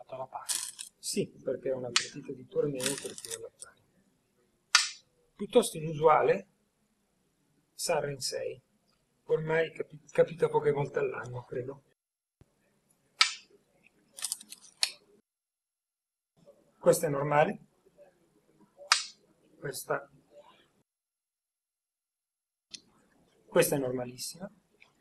fatto alla pari. Sì, perché è una partita di torneo per cui è alla pari. Piuttosto inusuale, Sarra in 6. Ormai capita poche volte all'anno, credo. Questa è normale. Questa è normalissima.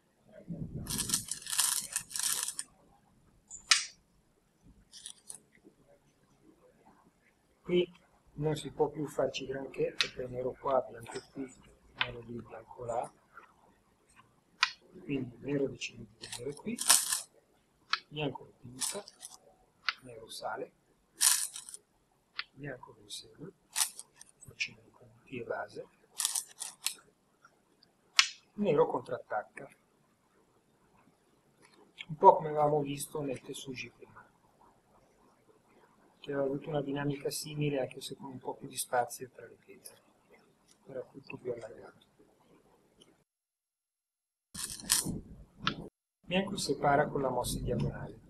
Qui non si può più farci granché, perché nero qua, bianco qui, nero lì, bianco là. Quindi nero decide di venire qui, bianco lo pinta, nero sale, bianco lo segue, facendo punti e base, nero contrattacca. Un po' come avevamo visto nel Tessuji prima, che aveva avuto una dinamica simile anche se con un po' più di spazio tra le pietre. Era tutto più allargato. Bianco separa con la mossa in diagonale.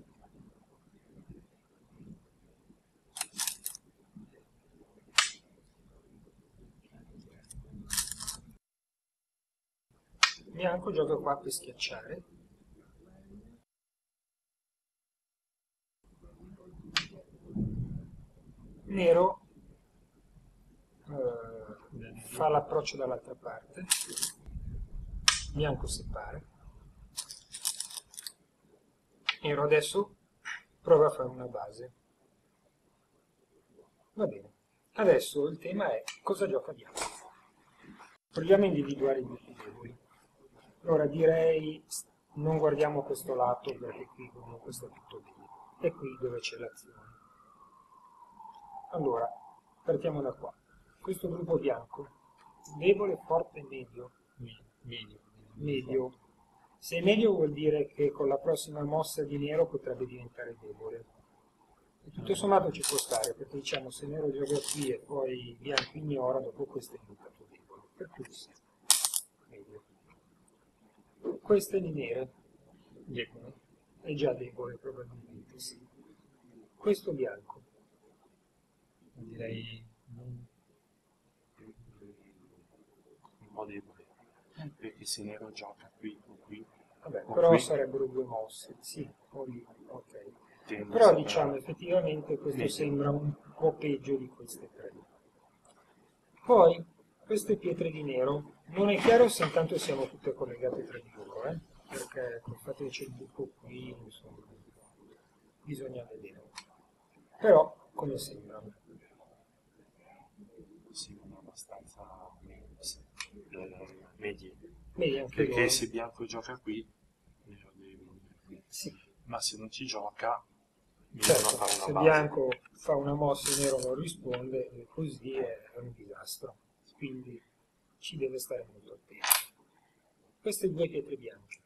Bianco gioca qua per schiacciare. Nero fa l'approccio dall'altra parte. Bianco separa. Nero adesso prova a fare una base. Va bene. Adesso il tema è cosa gioca bianco. Proviamo a individuare i gruppi deboli. Allora direi non guardiamo questo lato perché qui comunque sta tutto bene. È qui dove c'è l'azione. Allora, partiamo da qua. Questo gruppo bianco, debole, forte, medio? Medio. Se è medio vuol dire che con la prossima mossa di nero potrebbe diventare debole. E tutto sommato ci può stare, perché diciamo se nero gioca qui e poi bianco ignora, dopo questo è diventato debole. Per cui sì, medio. Questo è di nero, debole. È già debole probabilmente, sì. Questo bianco. Direi un po' debole, perché se nero gioca qui o qui, Vabbè, o però qui, sarebbero due mosse, sì, o lì, ok. tende a Però separare. diciamo effettivamente questo Medio. sembra un po' peggio di queste tre. Poi, queste pietre di nero, non è chiaro se intanto siamo tutte collegate tra di loro, perché col fatto che c'è il buco qui, insomma, bisogna vedere. Però, come sembrano. Sembrano abbastanza medie. Vedi anche Perché loro. se bianco gioca qui, nero deve venire qui. Sì, Ma se non ci gioca, nero certo, non fa se una base. bianco fa una mossa e nero non risponde, e così è un disastro. Quindi ci deve stare molto attento. Queste due pietre bianche.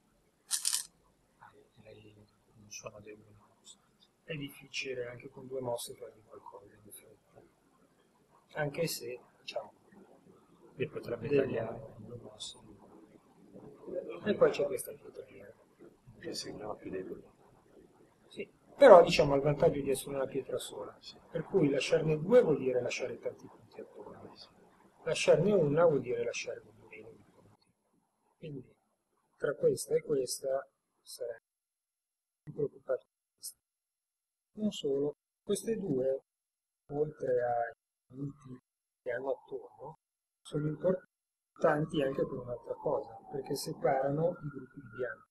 Direi non sono deboli. È difficile anche con due mosse fargli qualcosa, in effetti. Anche se, diciamo, E potrebbe deve- tagliare con due mosse, E poi c'è questa pietra nera. che sembrava più debole. Sì, però diciamo ha il vantaggio di essere una pietra sola, per cui lasciarne due vuol dire lasciare tanti punti attorno. Lasciarne una vuol dire lasciare meno di punti. Quindi tra questa e questa sarei più preoccupato di questa. Non solo, queste due, oltre ai punti che hanno attorno, sono importanti anche per un'altra cosa, perché separano i gruppi di bianco.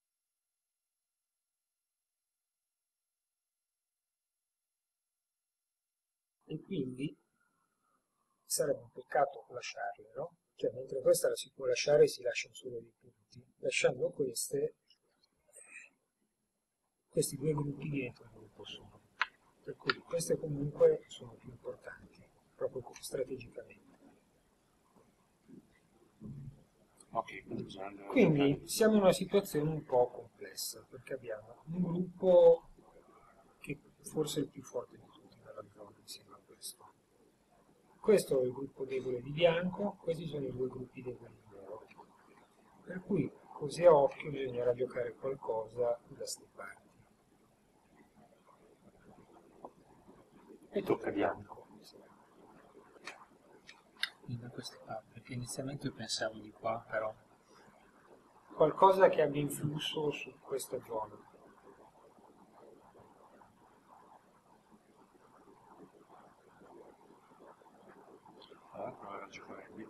E quindi sarebbe un peccato lasciarle, no? Cioè, mentre questa la si può lasciare, si lasciano solo dei punti. Lasciando queste, questi due gruppi diventano un gruppo solo. Per cui queste comunque sono più importanti, proprio strategicamente. Ok, quindi bisogna andare a Quindi giocare. siamo in una situazione un po' complessa, perché abbiamo un gruppo che forse è il più forte di tutti nella zona insieme a questo. Questo è il gruppo debole di bianco, questi sono i due gruppi deboli di nero. Per cui così a occhio bisognerà giocare qualcosa da queste parti. E tocca bianco. Da queste parti, perché inizialmente io pensavo di qua, però qualcosa che abbia influsso su questa zona. Allora provare a giocare qui.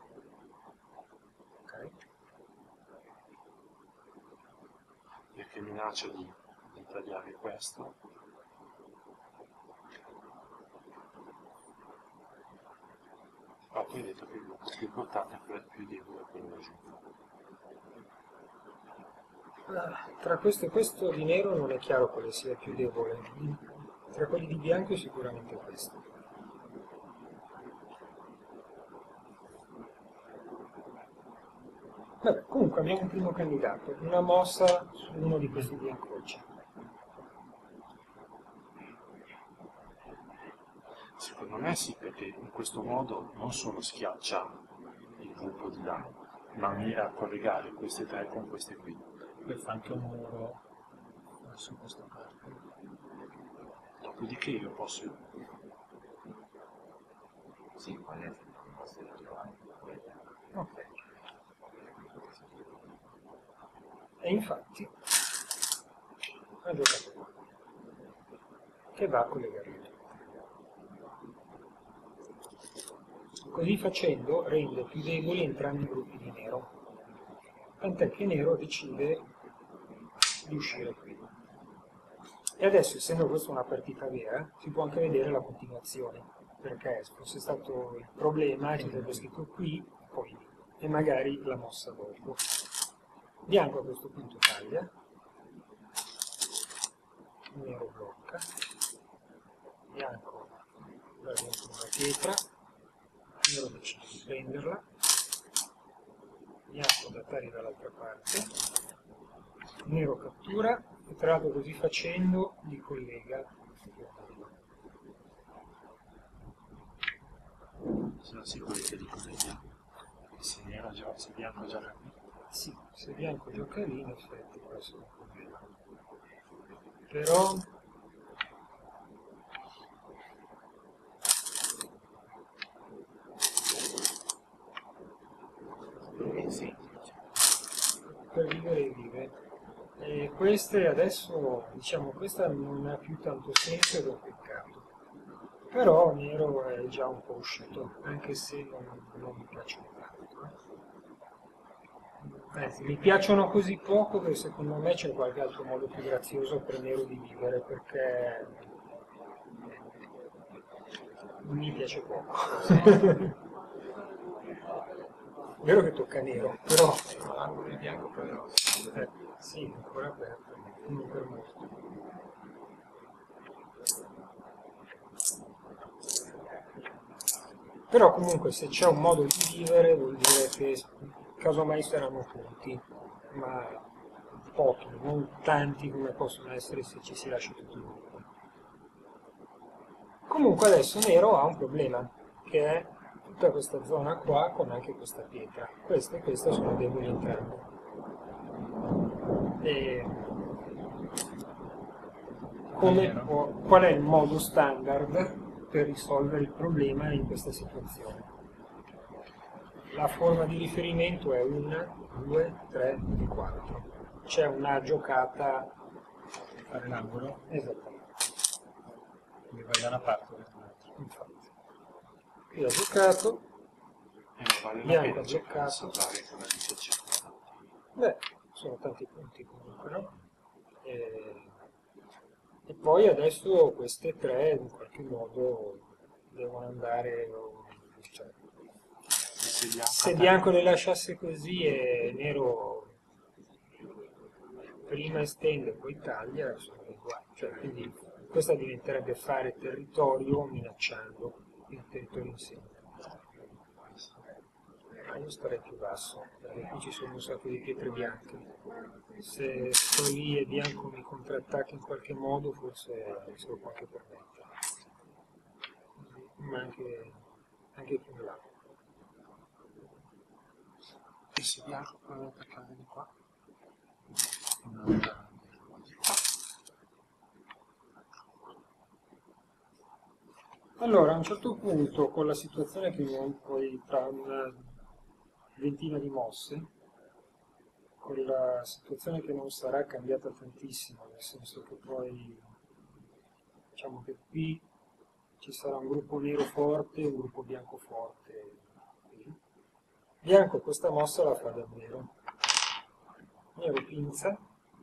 Ok? Perché minaccia di tagliare questo. Ah, poi hai detto che il blocco più importante è quello più debole, quello da giù. Tra questo e questo di nero non è chiaro quale sia il più debole. Tra quelli di bianco è sicuramente questo. Vabbè, comunque abbiamo un primo candidato, una mossa su uno di questi due incroci. Secondo me sì, perché in questo modo non solo schiaccia il gruppo di là, ma mira a collegare queste tre con queste qui. poi fa anche un muro su questa parte. Dopodiché io posso... Sì, quelle posso trovare. Ok. E infatti ha giocato qua, che va a collegare. Così facendo rende più deboli entrambi i gruppi di nero, tant'è che nero decide di uscire qui. E adesso, essendo questa una partita vera, si può anche vedere la continuazione, perché se fosse stato il problema ci sarebbe scritto qui, poi lì, e magari la mossa dopo. Bianco a questo punto taglia, nero blocca, bianco va dentro una pietra, nero decide di prenderla, bianco adattare dall'altra parte, nero cattura e tra l'altro così facendo li collega. Sono sicuro che dico che se nero gioca, se bianco gioca qui. Sì, se bianco gioca lì in effetti può essere un problema. Però Sì, per vivere vive. E queste adesso, diciamo, questa non ha più tanto senso ed è un peccato. Però nero è già un po' uscito, anche se non mi piacciono tanto. Anzi, mi piacciono così poco che secondo me c'è qualche altro modo più grazioso per nero di vivere, perché mi piace poco. Vero che tocca nero, però l'angolo di bianco però. sì, è ancora aperto, non per molto. Però comunque se c'è un modo di vivere vuol dire che casomai saranno punti, ma pochi, non tanti come possono essere se ci si lascia tutto il gruppo. Comunque adesso nero ha un problema, che è tutta questa zona qua con anche questa pietra. Questa e questa sono deboli entrambe. E qual è il modo standard per risolvere il problema in questa situazione? La forma di riferimento è 1, 2, 3 e 4. C'è una giocata... Fare l'angolo, Esattamente. quindi vai da una parte o dall'altra. Infatti. Qui ho giocato, E non vale la bianco pena ha cercare di giocato. salvare quella di che c'è. Beh, sono tanti punti comunque, no? E poi adesso queste tre in qualche modo devono andare, cioè, se bianco le lasciasse così e nero prima estende poi taglia, sono uguali, cioè, quindi questa diventerebbe fare territorio minacciando il territorio in sé. Ma io starei più basso, perché qui ci sono un sacco di pietre bianche. Se sto lì e bianco mi contrattacca in qualche modo, forse se lo può anche permettere. Ma anche più in là. E se bianco prova ad attaccare di qua? No. Allora, a un certo punto, con la situazione che abbiamo poi tra una ventina di mosse, con la situazione che non sarà cambiata tantissimo, nel senso che poi diciamo che qui ci sarà un gruppo nero forte e un gruppo bianco forte. Bianco questa mossa la fa davvero. Nero pinza,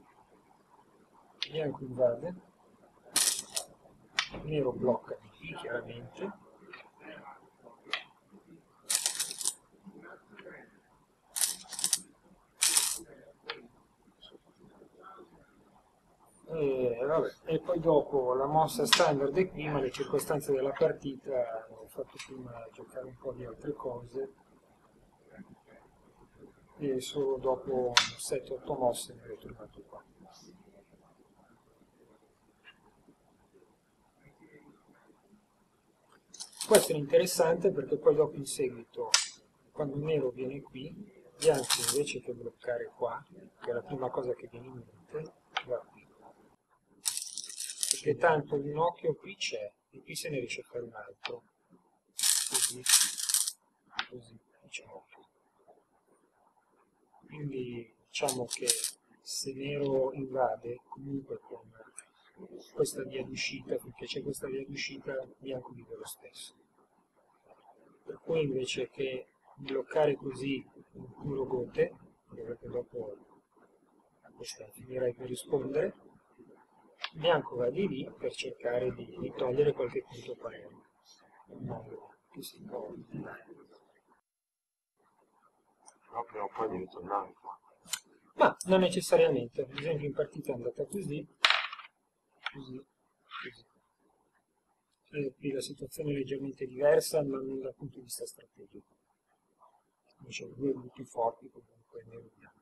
bianco invade, nero blocca di qui chiaramente, e poi dopo la mossa standard è qui, ma le circostanze della partita hanno fatto prima giocare un po' di altre cose e solo dopo 7-8 mosse mi ero tornato qua. Può essere interessante perché poi dopo in seguito, quando il nero viene qui, bianco invece che bloccare qua, che è la prima cosa che viene in mente, va qui. Perché tanto un occhio qui c'è, e qui se ne riesce a fare un altro. Così, così, diciamo. Quindi diciamo che se nero invade, comunque con questa via d'uscita, perché c'è questa via d'uscita, bianco vive lo stesso. Per cui invece che bloccare così un puro gote, perché dopo a questa finirei per rispondere, bianco va di lì per cercare di togliere qualche punto parere. Che si può. Però prima o poi devi tornare qua. Ma non necessariamente, ad esempio in partita è andata così, così, così. Qui la situazione è leggermente diversa, ma non dal punto di vista strategico. Invece due punti forti comunque nero e bianco.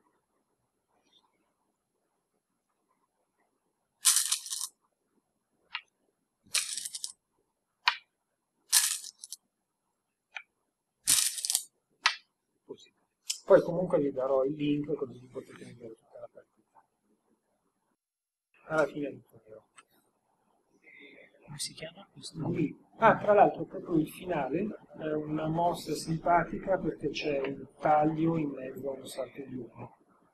Così. Poi comunque vi darò il link così potete vedere tutta la partita. Alla fine di nero. Come si chiama questo? Ah, tra l'altro proprio il finale è una mossa simpatica perché c'è un taglio in mezzo a un salto di uno.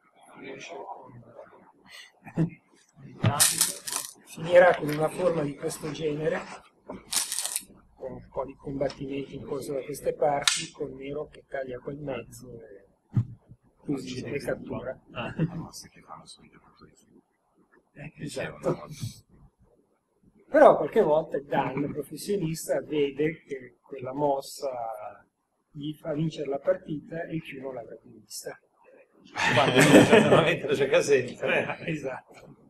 Finirà con una forma di questo genere, con un po' di combattimenti in corso da queste parti, con nero che taglia quel mezzo e così e cattura. Le mosse che fanno sui giocatori. Esatto. Però qualche volta Dan, professionista, vede che quella mossa gli fa vincere la partita e più non l'avrebbe vista. Quando normalmente lo gioca sempre. Esatto.